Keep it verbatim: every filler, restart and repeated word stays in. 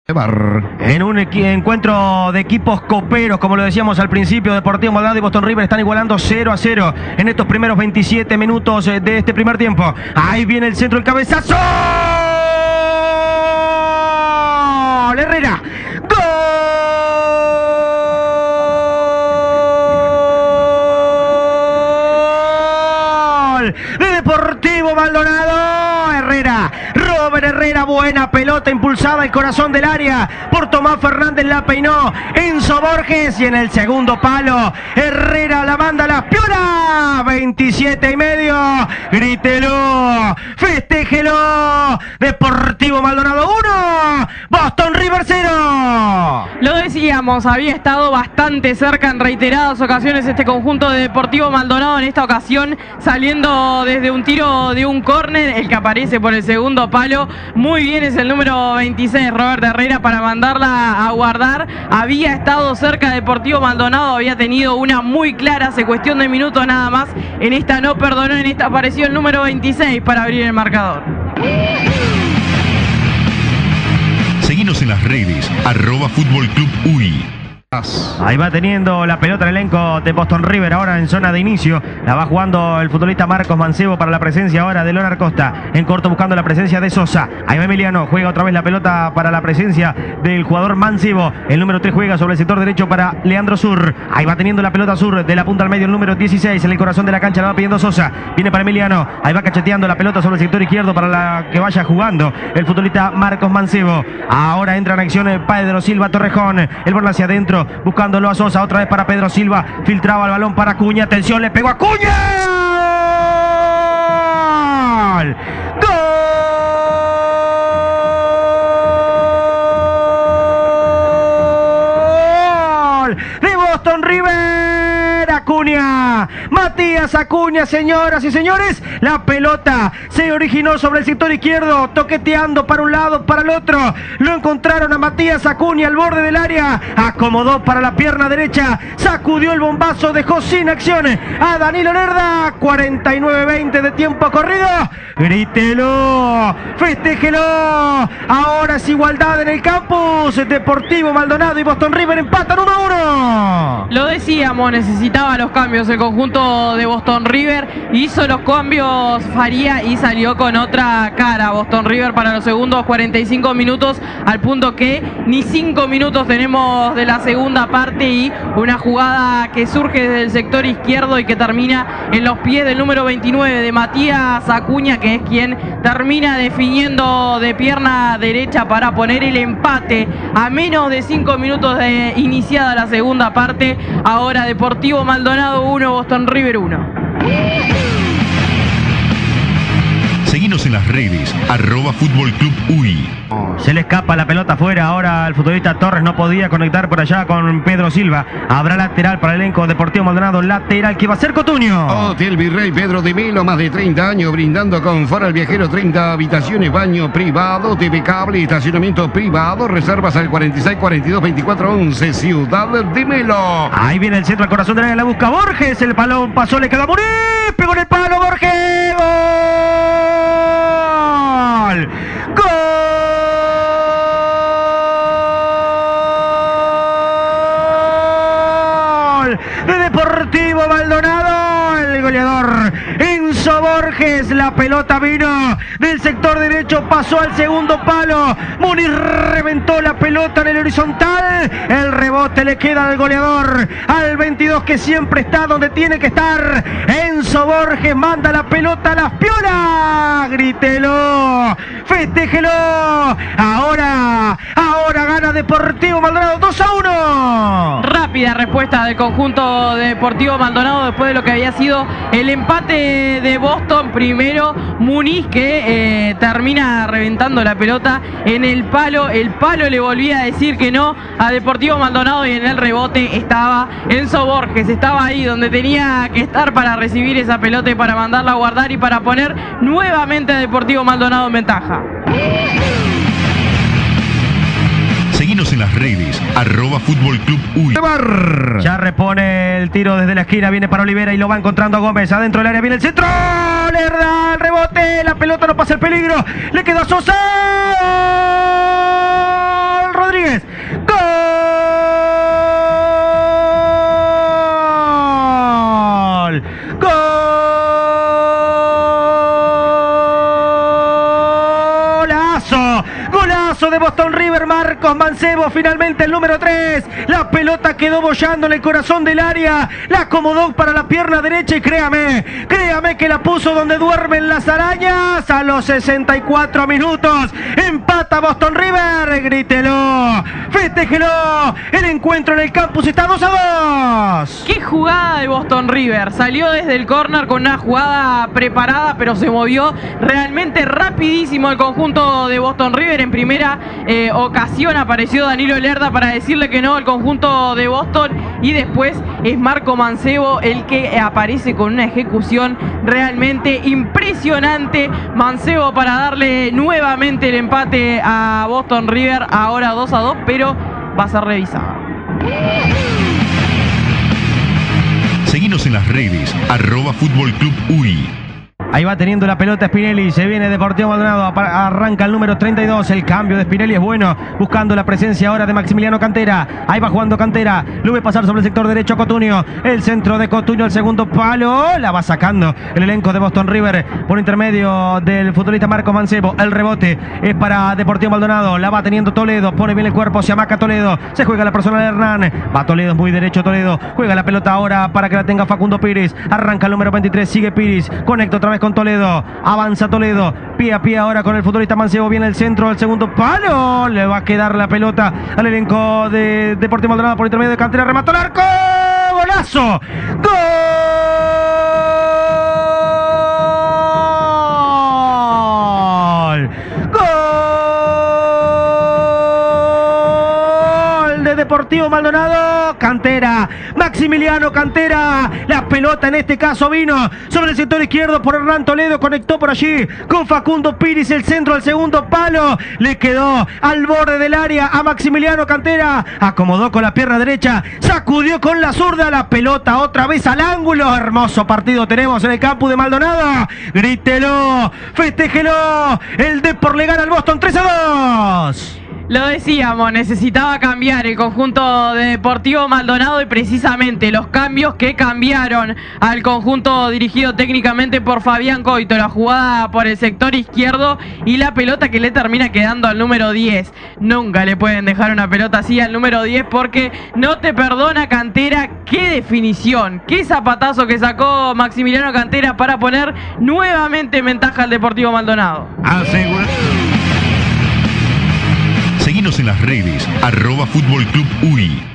En un encuentro de equipos coperos, como lo decíamos al principio, Deportivo Maldonado y Boston River están igualando cero a cero en estos primeros veintisiete minutos de este primer tiempo. Ahí viene el centro, el cabezazo. Herrera. Gol de Deportivo Maldonado. Herrera. Robert Herrera, buena pelota impulsada al corazón del área por Tomás Fernández, la peinó Enzo Borges y en el segundo palo Herrera la manda a las piolas. veintisiete y medio, grítelo, festéjelo. Deportivo Maldonado uno, Boston River cero. Lo decíamos, había estado bastante cerca en reiteradas ocasiones este conjunto de Deportivo Maldonado, en esta ocasión saliendo desde un tiro de un córner, el que aparece por el segundo palo. Muy bien, es el número veintiséis, Robert Herrera, para mandarla a guardar. Había estado cerca Deportivo Maldonado, había tenido una muy clara, hace cuestión de minutos nada más. En esta no perdonó, en esta apareció el número veintiséis para abrir el marcador. Seguinos en las redes, arroba Fútbol Club U I. Ahí va teniendo la pelota el elenco de Boston River ahora en zona de inicio. La va jugando el futbolista Marcos Mancebo para la presencia ahora de Leonard Costa. En corto buscando la presencia de Sosa. Ahí va Emiliano, juega otra vez la pelota para la presencia del jugador Mancebo. El número tres juega sobre el sector derecho para Leandro Sur. Ahí va teniendo la pelota Sur de la punta al medio el número dieciséis. En el corazón de la cancha la va pidiendo Sosa. Viene para Emiliano. Ahí va cacheteando la pelota sobre el sector izquierdo para la que vaya jugando el futbolista Marcos Mancebo. Ahora entra en acción Pedro Silva Torrejón. El balón hacia adentro buscándolo a Sosa, otra vez para Pedro Silva, filtraba el balón para Acuña, atención, le pegó a Acuña. ¡Gol! ¡Gol! De Boston River, Acuña, Matías Acuña, señoras y señores. La pelota se originó sobre el sector izquierdo, toqueteando para un lado, para el otro. Lo encontraron a Matías Acuña al borde del área. Acomodó para la pierna derecha, sacudió el bombazo, dejó sin acción a Danilo Lerda. cuarenta y nueve veinte de tiempo corrido. Grítelo, festéjelo. Ahora es igualdad en el campus. Deportivo Maldonado y Boston River empatan uno a uno. Lo decíamos, necesitaba los cambios el conjunto de Boston River. Hizo los cambios Faría y salió con otra cara Boston River para los segundos cuarenta y cinco minutos, al punto que ni cinco minutos tenemos de la segunda parte y una jugada que surge desde el sector izquierdo y que termina en los pies del número veintinueve de Matías Acuña, que es quien termina definiendo de pierna derecha para poner el empate a menos de cinco minutos de iniciada la segunda parte. Ahora Deportivo Maldonado uno, Boston River uno. Seguinos en las redes, arroba Fútbol Club U I. Se le escapa la pelota afuera, ahora el futbolista Torres no podía conectar por allá con Pedro Silva. Habrá lateral para el elenco Deportivo Maldonado, lateral que va a ser Cotuño. Hotel Virrey Pedro de Melo, más de treinta años brindando confort al viajero, treinta habitaciones, baño privado, T V cable, estacionamiento privado, reservas al cuarenta y seis, cuarenta y dos, veinticuatro, once, Ciudad de Melo. Ahí viene el centro al corazón del área, la busca Borges, el balón pasó, le queda a Murí, pegó en el palo Borges. ¡Gol! ¡Gol! De Deportivo Maldonado, el goleador Enzo Borges. La pelota vino del sector derecho, pasó al segundo palo. Muniz reventó la pelota en el horizontal. El rebote le queda al goleador, al veintidós, que siempre está donde tiene que estar. Enzo Borges manda la pelota a las piolas. Grítelo, festéjelo. Ahora, ahora gana Deportivo Maldonado dos a uno. Rápida respuesta del conjunto de Deportivo Maldonado después de lo que había sido el empate de Boston. Primero Muniz, que eh, termina reventando la pelota en el palo. El palo le volvía a decir que no a Deportivo Maldonado y en el rebote estaba Enzo Borges. Estaba ahí donde tenía que estar para recibir esa pelota y para mandarla a guardar y para poner nuevamente a Deportivo Maldonado en ventaja. Seguinos en las redes, arroba Fútbol Club U I. Ya repone el tiro desde la esquina, viene para Olivera y lo va encontrando a Gómez. Adentro del área viene el centro. Lerda, el rebote, la pelota no pasa el peligro. Le queda Sosa. Golazo de Boston River, Marcos Mancebo, finalmente el número tres. La pelota quedó bollando en el corazón del área. La acomodó para la pierna derecha y créame, créame que la puso donde duermen las arañas. A los sesenta y cuatro minutos empata Boston River. Grítelo, festéjelo. El encuentro en el campus está dos a dos. Qué jugada de Boston River. Salió desde el córner con una jugada preparada, pero se movió realmente rapidísimo el conjunto de Boston River. En primera eh, ocasión apareció Danilo Lerda para decirle que no al conjunto de Boston, y después es Marco Mancebo el que aparece con una ejecución realmente impresionante. Mancebo para darle nuevamente el empate a Boston River, ahora dos a dos, pero va a ser revisada. Seguinos en las redes, arroba Fútbol Club U I. Ahí va teniendo la pelota Spinelli, se viene Deportivo Maldonado, arranca el número treinta y dos, el cambio de Spinelli es bueno, buscando la presencia ahora de Maximiliano Cantera, ahí va jugando Cantera, lo ve pasar sobre el sector derecho a Cotunio, el centro de Cotunio, el segundo palo, la va sacando el elenco de Boston River por intermedio del futbolista Marco Mancebo, el rebote es para Deportivo Maldonado, la va teniendo Toledo, pone bien el cuerpo, se amaca Toledo, se juega la persona de Hernán, va Toledo, muy derecho Toledo, juega la pelota ahora para que la tenga Facundo Pires, arranca el número veintitrés, sigue Pires, conecta otra vez con Toledo, avanza Toledo, pie a pie ahora con el futbolista Mancebo, viene el centro, el segundo palo, le va a quedar la pelota al elenco de Deportivo Maldonado por intermedio de Cantera, remató el arco, golazo, gol, gol de Deportivo Maldonado, Cantera, Maximiliano Cantera, la pelota en este caso vino sobre el sector izquierdo por Hernán Toledo, conectó por allí con Facundo Pires, el centro al segundo palo, le quedó al borde del área a Maximiliano Cantera, acomodó con la pierna derecha, sacudió con la zurda, la pelota otra vez al ángulo, hermoso partido tenemos en el campus de Maldonado, grítelo, festéjelo, el Depor le gana al Boston tres a dos. Lo decíamos, necesitaba cambiar el conjunto de Deportivo Maldonado, y precisamente los cambios que cambiaron al conjunto dirigido técnicamente por Fabián Coito, la jugada por el sector izquierdo y la pelota que le termina quedando al número diez. Nunca le pueden dejar una pelota así al número diez porque no te perdona Cantera. Qué definición, qué zapatazo que sacó Maximiliano Cantera para poner nuevamente en ventaja al Deportivo Maldonado. Asegura. Seguinos en las redes, arroba Fútbol Club U I.